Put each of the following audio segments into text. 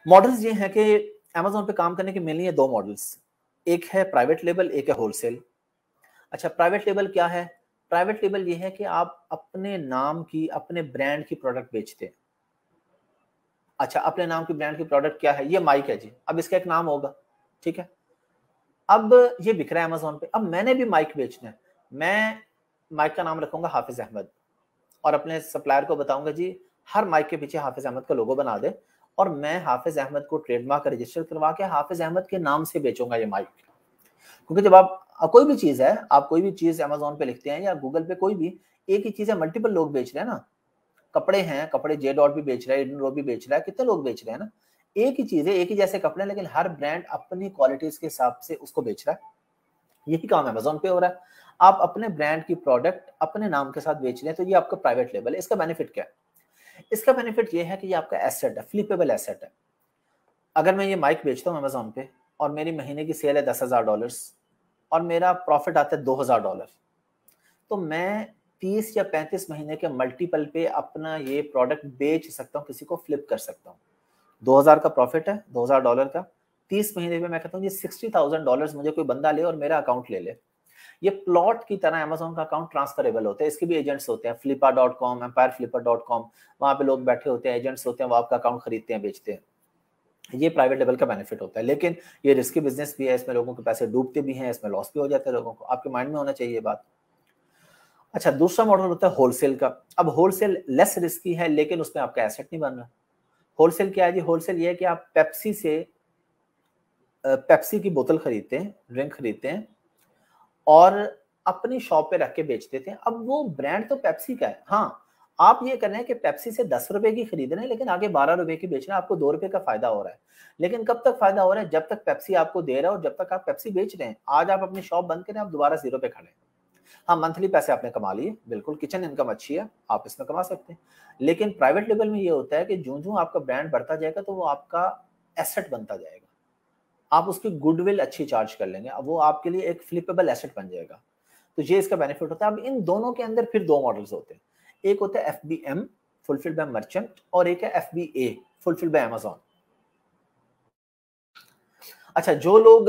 Models ये हैं कि अमेज़न पे काम करने के मेनली ये 2 मॉडल्स, एक है प्राइवेट लेबल, एक है होलसेल। अच्छा, प्राइवेट लेबल क्या है? प्राइवेट लेबल ये है कि आप अपने नाम की, अपने ब्रांड की प्रोडक्ट बेचते हैं। अच्छा, अपने नाम की ब्रांड की प्रोडक्ट क्या है? ये माइक है जी, अब इसका एक नाम होगा, ठीक है? अब ये बिक रहा है अमेज़न पे, अब मैंने भी माइक बेचना है। मैं माइक का नाम रखूँगा हाफ़िज़ अहमद और अपने सप्लायर को बताऊँगा जी, हर माइक के पीछे हाफ़िज़ अहमद का लोगो बना दे और मैं हाफ़िज़ अहमद को ट्रेडमार्क रजिस्टर करवा के हाफ़िज़ अहमद के नाम से बेचूँगा ये माइक। क्योंकि जब आप कोई भी चीज़ है, आप कोई भी चीज़ अमेज़न पे लिखते हैं या गूगल पे कोई भी, एक ही चीज़ है, मल्टीपल लोग बेच रहे हैं ना। कपड़े हैं, कपड़े जे डॉट भी बेच रहा है, इडन रो भी बेच रहा है, कितने लोग बेच रहे हैं ना। एक ही चीज़ है, एक ही जैसे कपड़े हैं, लेकिन हर ब्रांड अपनी क्वालिटीज़ के हिसाब से उसको बेच रहा है। यही काम अमेज़न पे हो रहा है। आप अपने ब्रांड की प्रोडक्ट अपने नाम के साथ बेच रहे हैं, तो ये आपका प्राइवेट लेबल है। इसका बेनिफिट क्या है? इसका बेनिफिट ये है कि ये आपका एसेट है, फ्लिपेबल एसेट है। अगर मैं ये माइक बेचता हूँ अमेज़न पे और मेरी महीने की सेल है $10,000 और मेरा प्रॉफिट आता है $2,000, तो मैं 30 या 35 महीने के मल्टीपल पे अपना ये प्रोडक्ट बेच सकता हूँ, किसी को फ्लिप कर सकता हूँ। 2000 का प्रॉफिट है, $2000 का, 30 महीने में मैं कहता हूँ ये $60,000 मुझे कोई बंदा ले और मेरा अकाउंट ले ले। ये प्लॉट की तरह अमेज़न का अकाउंट ट्रांसफरेबल होता है, इसके भी एजेंट्स होते हैं, flippa.com, empireflipper.com, वहाँ पे लोग बैठे होते हैं, एजेंट्स होते हैं, वो आपका अकाउंट खरीदते हैं, बेचते हैं। ये प्राइवेट लेवल का बेनिफिट होता है, लेकिन ये रिस्की बिजनेस भी है, इसमें लोगों के पैसे डूबते भी हैं, इसमें लॉस भी हो जाता है लोगों को, आपके माइंड में होना चाहिए ये बात। अच्छा, दूसरा मॉडल होता है होलसेल का। अब होलसेल लेस रिस्की है, लेकिन उसमें आपका एसेट नहीं बन रहा। होलसेल क्या है जी? होलसेल ये है कि आप पेप्सी से पेप्सी की बोतल खरीदते हैं, ड्रिंक खरीदते हैं और अपनी शॉप पे रख के बेच देते हैं। अब वो ब्रांड तो पेप्सी का है, हाँ, आप ये कर रहे हैं कि पेप्सी से ₹10 की खरीद रहे हैं, लेकिन आगे ₹12 की बेच रहे हैं, आपको ₹2 का फायदा हो रहा है। लेकिन कब तक फायदा हो रहा है? जब तक पेप्सी आपको दे रहा है और जब तक आप पेप्सी बेच रहे हैं। आज आप अपनी शॉप बंद करें, आप दोबारा ज़ीरो पे खड़े हैं। हाँ, मंथली पैसे आपने कमा लिए, बिल्कुल किचन इनकम अच्छी है, आप इसमें कमा सकते हैं। लेकिन प्राइवेट लेवल में ये होता है कि ज्यों-ज्यों आपका ब्रांड बढ़ता जाएगा, तो वो आपका एसेट बनता जाएगा। आप उसकी गुडविल अच्छी चार्ज कर लेंगे, अब वो आपके लिए एक फ्लिपेबल एसेट बन जाएगा। तो ये इसका बेनिफिट होता है। अब इन दोनों के अंदर फिर 2 मॉडल्स होते हैं। एक होता है एफबीएम, फुलफिल्ड बाय मर्चेंट, और एक है एफबीए, फुलफिल्ड बाय अमेज़न। अच्छा, जो लोग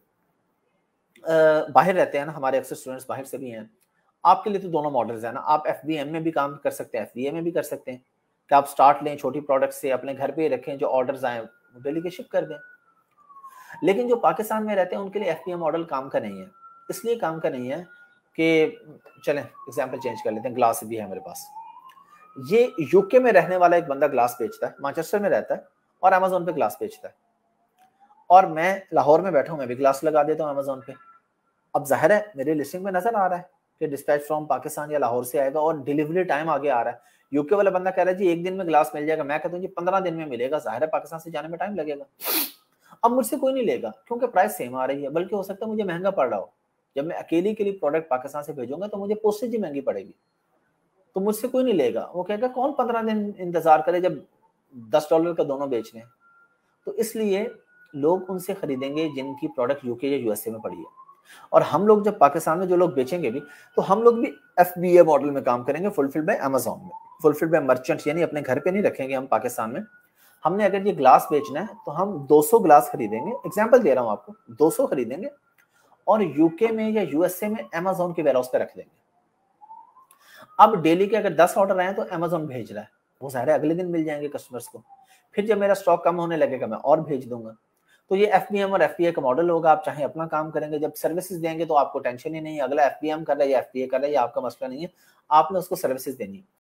बाहर रहते हैं ना, हमारे अक्सर स्टूडेंट्स बाहर से भी हैं, आपके लिए तो दोनों मॉडल्स हैं ना, आप एफबीएम में भी काम कर सकते हैं, एफबीए में भी कर सकते हैं कि आप स्टार्ट लें छोटी प्रोडक्ट से, अपने घर पे ही रखें, जो ऑर्डर्स आए डेली के शिप कर दें। लेकिन जो पाकिस्तान में रहते हैं उनके लिए एफपीए मॉडल काम का नहीं है। इसलिए काम का नहीं है कि चलें एग्जांपल चेंज कर लेते हैं, ग्लास भी है मेरे पास। ये यूके में रहने वाला एक बंदा ग्लास बेचता है, मैनचेस्टर में रहता है और अमेज़न पे ग्लास बेचता है, और मैं लाहौर में बैठा हूं, मैं भी ग्लास लगा देता हूं अमेज़न पे। अब जाहिर है मेरे लिस्टिंग में नजर आ रहा है कि डिस्पैच फ्रॉम पाकिस्तान या लाहौर से आएगा और डिलीवरी टाइम आगे आ रहा है। यूके वाला बंदा कह रहा है जी 1 दिन में ग्लास मिल जाएगा, मैं कहता हूँ जी 15 दिन में मिलेगा। जाहिर है पाकिस्तान से जाने में टाइम लगेगा। अब मुझसे कोई नहीं लेगा क्योंकि प्राइस सेम आ रही है, बल्कि हो सकता है मुझे महंगा पड़ रहा हो। जब मैं अकेले के लिए प्रोडक्ट पाकिस्तान से भेजूंगा तो मुझे पोस्टेज ही महंगी पड़ेगी, तो मुझसे कोई नहीं लेगा। वो कहेगा कौन 15 दिन इंतजार करे जब $10 का दोनों बेच रहे हैं। तो इसलिए लोग उनसे खरीदेंगे जिनकी प्रोडक्ट यूके या यूएसए में पड़ी है। और हम लोग जब पाकिस्तान में जो लोग बेचेंगे भी, तो हम लोग भी एफबीए मॉडल में काम करेंगे, फुलफिल्ड बाय अमेज़न में, फुलफिल्ड बाय मर्चेंट, यानी अपने घर पे नहीं रखेंगे हम पाकिस्तान में। हमने अगर ये ग्लास बेचना है तो हम 200 ग्लास खरीदेंगे, एग्जांपल दे रहा हूं आपको, 200 खरीदेंगे और यूके में या यूएसए में अमेज़न के वेयरहाउस पे रख देंगे। अब डेली के अगर 10 ऑर्डर आए तो अमेज़न भेज रहा है, वो सारे अगले दिन मिल जाएंगे कस्टमर्स को। फिर जब मेरा स्टॉक कम होने लगेगा मैं और भेज दूंगा। तो ये एफबीएम और एफपीए का मॉडल होगा। आप चाहे अपना काम करेंगे, जब सर्विसेज देंगे तो आपको टेंशन ही नहीं, अगला एफबीएम कर रहा है या एफपीए कर रहा है, या आपका मसला नहीं है, आपने उसको सर्विसेज देनी है।